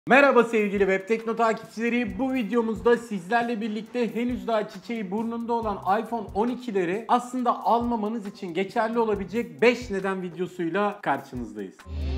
Merhaba sevgili Web Tekno takipçileri. Bu videomuzda sizlerle birlikte henüz daha çiçeği burnunda olan iPhone 12'leri aslında almamanız için geçerli olabilecek 5 neden videosuyla karşınızdayız.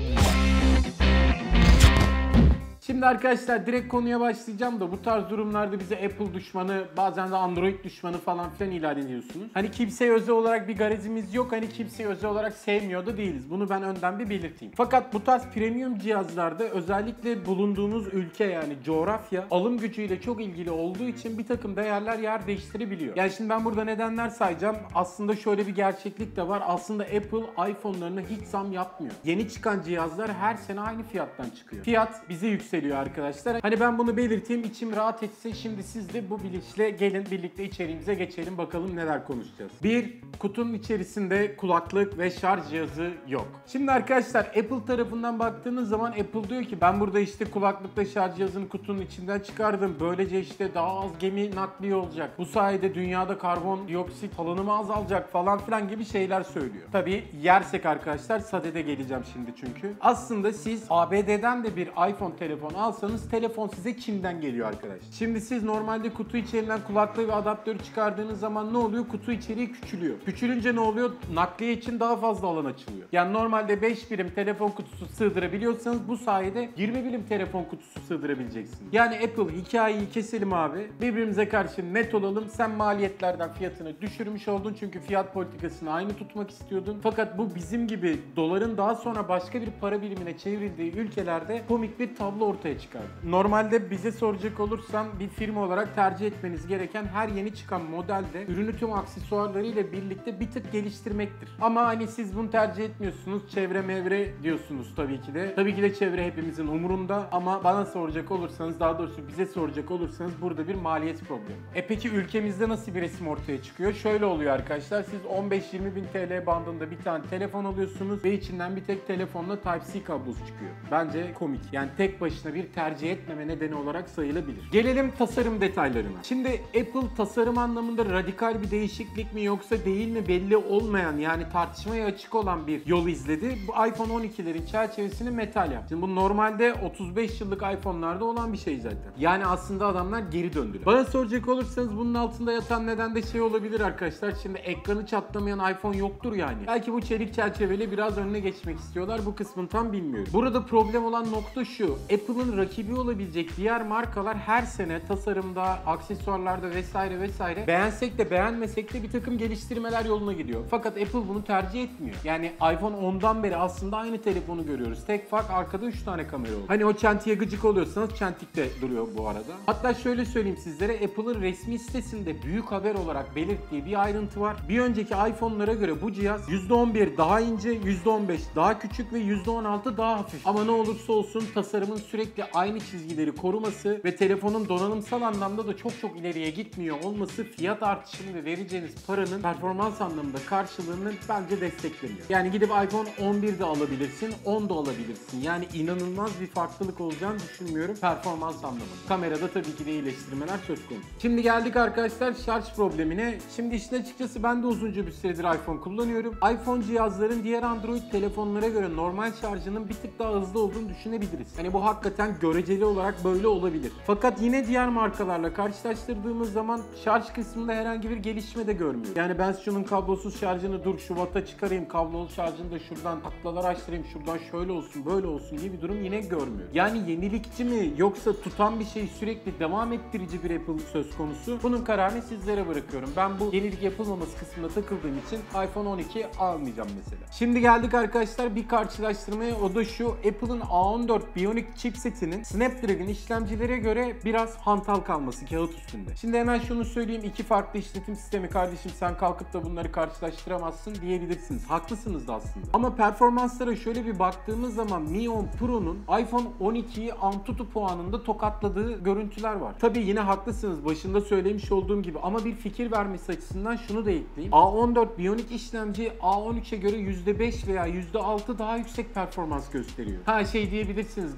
Şimdi arkadaşlar direkt konuya başlayacağım da bu tarz durumlarda bize Apple düşmanı, bazen de Android düşmanı falan filan ilan ediyorsunuz. Hani kimseye özel olarak bir garezimiz yok, hani kimseyi özel olarak sevmiyor da değiliz. Bunu ben önden bir belirteyim. Fakat bu tarz premium cihazlarda özellikle bulunduğunuz ülke yani coğrafya alım gücüyle çok ilgili olduğu için bir takım değerler yer değiştirebiliyor. Yani şimdi ben burada nedenler sayacağım. Aslında şöyle bir gerçeklik de var. Aslında Apple iPhone'larına hiç zam yapmıyor. Yeni çıkan cihazlar her sene aynı fiyattan çıkıyor. Fiyat bize yükseliyor arkadaşlar. Hani ben bunu belirteyim, içim rahat etsin. Şimdi siz de bu bilinçle gelin birlikte içeriğimize geçelim, bakalım neler konuşacağız. Bir, kutunun içerisinde kulaklık ve şarj cihazı yok. Şimdi arkadaşlar Apple tarafından baktığınız zaman Apple diyor ki ben burada işte kulaklıkla şarj cihazını kutunun içinden çıkardım. Böylece işte daha az gemi nakliye olacak. Bu sayede dünyada karbondioksit salınımı azalacak falan filan gibi şeyler söylüyor. Tabii yersek arkadaşlar sadede geleceğim şimdi çünkü. Aslında siz ABD'den de bir iPhone telefon alsanız telefon size Çin'den geliyor arkadaşlar. Şimdi siz normalde kutu içerisinden kulaklığı ve adaptörü çıkardığınız zaman ne oluyor? Kutu içeriği küçülüyor. Küçülünce ne oluyor? Nakliye için daha fazla alan açılıyor. Yani normalde 5 birim telefon kutusu sığdırabiliyorsanız bu sayede 20 birim telefon kutusu sığdırabileceksiniz. Yani Apple hikayeyi keselim abi. Birbirimize karşı net olalım. Sen maliyetlerden fiyatını düşürmüş oldun çünkü fiyat politikasını aynı tutmak istiyordun. Fakat bu bizim gibi doların daha sonra başka bir para birimine çevrildiği ülkelerde komik bir tablo ortaya çıkardı. Normalde bize soracak olursam bir firma olarak tercih etmeniz gereken her yeni çıkan modelde ürünü tüm aksesuarlarıyla birlikte bir tık geliştirmektir. Ama hani siz bunu tercih etmiyorsunuz. Çevre mevre diyorsunuz tabii ki de. Tabii ki de çevre hepimizin umurunda ama bana soracak olursanız, daha doğrusu bize soracak olursanız burada bir maliyet problemi. Peki ülkemizde nasıl bir resim ortaya çıkıyor? Şöyle oluyor arkadaşlar. Siz 15-20 bin TL bandında bir tane telefon alıyorsunuz ve içinden bir tek telefonla Type-C kablosu çıkıyor. Bence komik. Yani tek başına bir tercih etmeme nedeni olarak sayılabilir. Gelelim tasarım detaylarına. Şimdi Apple tasarım anlamında radikal bir değişiklik mi yoksa değil mi belli olmayan, yani tartışmaya açık olan bir yol izledi. Bu iPhone 12'lerin çerçevesini metal yaptı. Şimdi bu normalde 35 yıllık iPhone'larda olan bir şey zaten. Yani aslında adamlar geri döndüler. Bana soracak olursanız bunun altında yatan neden de şey olabilir arkadaşlar. Şimdi ekranı çatlamayan iPhone yoktur yani. Belki bu çelik çerçeveli biraz önüne geçmek istiyorlar. Bu kısmını tam bilmiyorum. Burada problem olan nokta şu. Apple'ın rakibi olabilecek diğer markalar her sene tasarımda, aksesuarlarda vesaire vesaire beğensek de beğenmesek de bir takım geliştirmeler yoluna gidiyor. Fakat Apple bunu tercih etmiyor. Yani iPhone 10'dan beri aslında aynı telefonu görüyoruz. Tek fark arkada 3 tane kamera oldu. Hani o çentiye gıcık oluyorsanız çentik de duruyor bu arada. Hatta şöyle söyleyeyim sizlere, Apple'ın resmi sitesinde büyük haber olarak belirttiği bir ayrıntı var. Bir önceki iPhone'lara göre bu cihaz %11 daha ince, %15 daha küçük ve %16 daha hafif. Ama ne olursa olsun tasarımın sürekli aynı çizgileri koruması ve telefonun donanımsal anlamda da çok ileriye gitmiyor olması fiyat artışını ve vereceğiniz paranın performans anlamında karşılığını bence desteklemiyor. Yani gidip iPhone 11 de alabilirsin, 10 da alabilirsin. Yani inanılmaz bir farklılık olacağını düşünmüyorum performans anlamında. Kamerada tabii ki de iyileştirmeler söz konusu. Şimdi geldik arkadaşlar şarj problemine. Şimdi işin açıkçası ben de uzunca bir süredir iPhone kullanıyorum. iPhone cihazların diğer Android telefonlara göre normal şarjının bir tık daha hızlı olduğunu düşünebiliriz. Hani bu hakikaten göreceli olarak böyle olabilir. Fakat yine diğer markalarla karşılaştırdığımız zaman şarj kısmında herhangi bir gelişme de görmüyoruz. Yani ben şunun kablosuz şarjını dur şu Watt'a çıkarayım, kablolu şarjını da şuradan taklalar açtırayım, şuradan şöyle olsun böyle olsun gibi bir durum yine görmüyorum. Yani yenilikçi mi yoksa tutan bir şey sürekli devam ettirici bir Apple söz konusu? Bunun kararını sizlere bırakıyorum. Ben bu yenilik yapılmaması kısmında takıldığım için iPhone 12 almayacağım mesela. Şimdi geldik arkadaşlar bir karşılaştırmaya, o da şu: Apple'ın A14 Bionic chipsetinin Snapdragon işlemcilere göre biraz hantal kalması kağıt üstünde. Şimdi hemen şunu söyleyeyim, iki farklı işletim sistemi kardeşim, sen kalkıp da bunları karşılaştıramazsın diyebilirsiniz. Haklısınız da aslında. Ama performanslara şöyle bir baktığımız zaman Mi 10 Pro'nun iPhone 12'yi Antutu puanında tokatladığı görüntüler var. Tabii yine haklısınız, başında söylemiş olduğum gibi, ama bir fikir vermesi açısından şunu da ekleyeyim. A14 Bionic işlemci A13'e göre %5 veya %6 daha yüksek performans gösteriyor. Ha şey diyebilirsiniz, grafik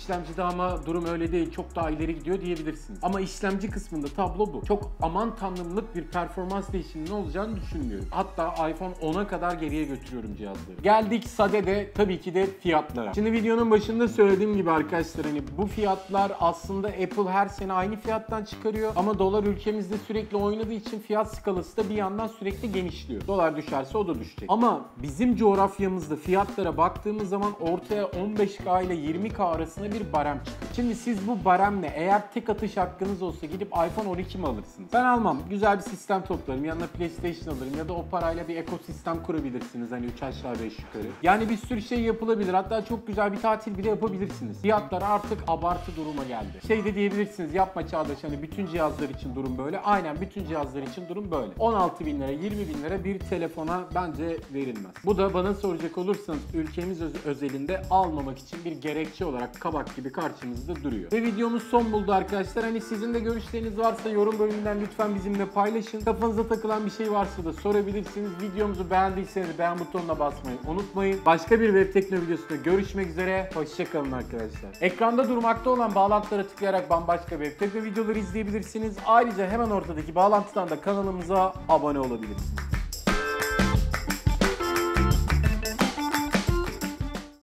işlemcide ama durum öyle değil, çok daha ileri gidiyor diyebilirsiniz. Ama işlemci kısmında tablo bu. Çok aman tanrımlık bir performans değişiminin olacağını düşünmüyorum. Hatta iPhone 10'a kadar geriye götürüyorum cihazları. Geldik sadede tabii ki de fiyatlara. Şimdi videonun başında söylediğim gibi arkadaşlar, hani bu fiyatlar aslında Apple her sene aynı fiyattan çıkarıyor ama dolar ülkemizde sürekli oynadığı için fiyat skalası da bir yandan sürekli genişliyor. Dolar düşerse o da düşecek. Ama bizim coğrafyamızda fiyatlara baktığımız zaman ortaya 15K ile 20K arasında bir barem çıkıyor. Şimdi siz bu baremle eğer tek atış hakkınız olsa gidip iPhone 12 mi alırsınız? Ben almam. Güzel bir sistem toplarım. Yanına PlayStation alırım ya da o parayla bir ekosistem kurabilirsiniz. Hani 3 aşağı 5 yukarı. Yani bir sürü şey yapılabilir. Hatta çok güzel bir tatil bile yapabilirsiniz. Fiyatlar artık abartı duruma geldi. Şey de diyebilirsiniz, yapma Çağdaş, hani bütün cihazlar için durum böyle. Aynen, bütün cihazlar için durum böyle. 16.000 lira, 20.000 lira bir telefona bence verilmez. Bu da bana soracak olursanız ülkemiz özelinde almamak için bir gerekçe olarak kabak gibi karşımızda duruyor. Ve videomuz son buldu arkadaşlar. Hani sizin de görüşleriniz varsa yorum bölümünden lütfen bizimle paylaşın. Kafanıza takılan bir şey varsa da sorabilirsiniz. Videomuzu beğendiyseniz beğen butonuna basmayı unutmayın. Başka bir web tekno videosunda görüşmek üzere. Hoşçakalın arkadaşlar. Ekranda durmakta olan bağlantılara tıklayarak bambaşka web tekno videoları izleyebilirsiniz. Ayrıca hemen ortadaki bağlantıdan da kanalımıza abone olabilirsiniz.